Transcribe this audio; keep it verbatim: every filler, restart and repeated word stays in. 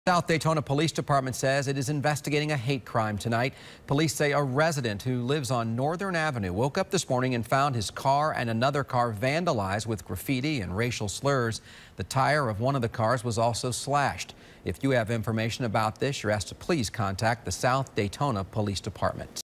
South Daytona Police Department says it is investigating a hate crime tonight. Police say a resident who lives on Northern Avenue woke up this morning and found his car and another car vandalized with graffiti and racial slurs. The tire of one of the cars was also slashed. If you have information about this, you're asked to please contact the South Daytona Police Department.